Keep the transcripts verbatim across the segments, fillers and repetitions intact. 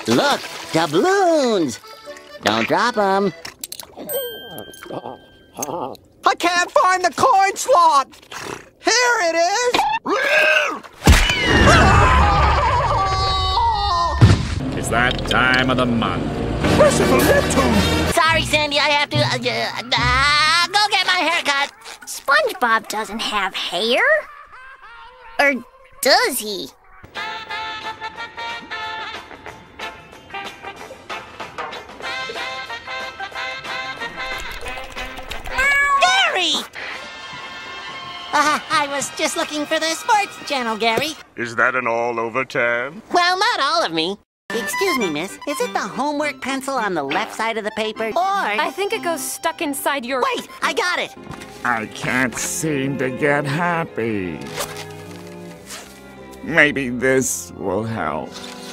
Look, doubloons! Don't drop them. I can't find the coin slot! Here it is! It's that time of the month. Where's the balloon? Sorry, Sandy, I have to uh, uh, go get my haircut. SpongeBob doesn't have hair? Or does he? Gary! Uh, I was just looking for the sports channel, Gary. Is that an all-over tan? Well, not all of me. Excuse me, miss. Is it the homework pencil on the left side of the paper? Or... I think it goes stuck inside your... Wait! I got it! I can't seem to get happy. Maybe this will help.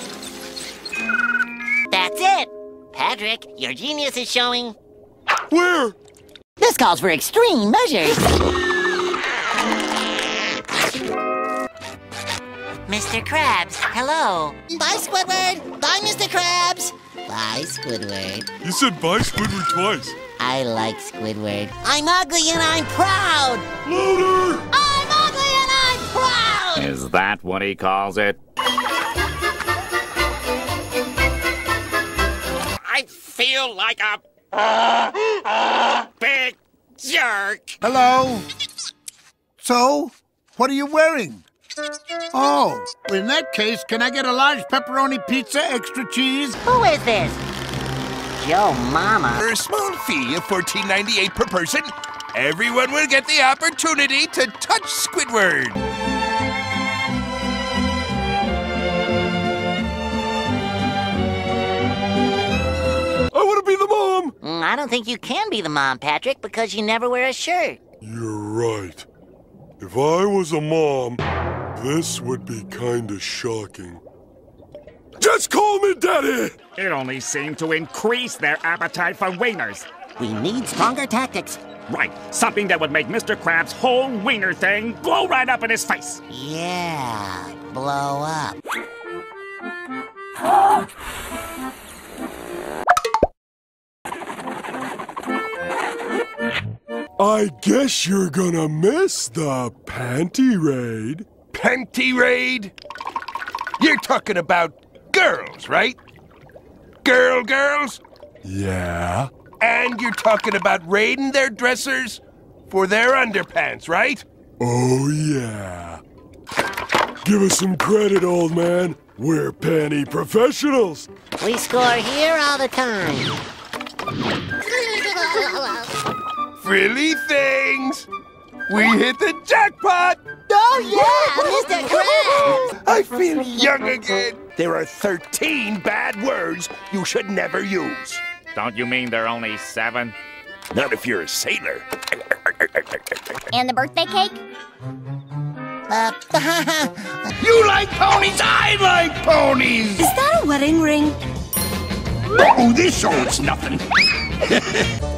That's it! Patrick, your genius is showing. Where? This calls for extreme measures. Mister Krabs, hello. Bye, Squidward. Bye, Mister Krabs. Bye, Squidward. You said bye, Squidward, twice. I like Squidward. I'm ugly and I'm proud. Louder! I'm ugly and I'm proud. Is that what he calls it? I feel like a big jerk. Hello? So, what are you wearing? Oh, in that case, can I get a large pepperoni pizza, extra cheese? Who is this? Joe Mama. For a small fee of fourteen ninety-eight per person, everyone will get the opportunity to touch Squidward. I want to be the mom! Mm, I don't think you can be the mom, Patrick, because you never wear a shirt. You're right. If I was a mom, this would be kinda shocking. Just call me Daddy! It only seemed to increase their appetite for wieners. We need stronger tactics. Right, something that would make Mister Krabs' whole wiener thing blow right up in his face. Yeah, blow up. I guess you're gonna miss the panty raid. Panty raid? You're talking about girls, right? Girl girls? Yeah? And you're talking about raiding their dressers for their underpants, right? Oh, yeah. Give us some credit, old man. We're panty professionals. We score here all the time. Frilly things! We hit the jackpot! Oh, yeah, Mister Krabs! I feel young again. There are thirteen bad words you should never use. Don't you mean there are only seven? Not if you're a sailor. And the birthday cake? Uh, You like ponies, I like ponies! Is that a wedding ring? Oh, this show it's nothing.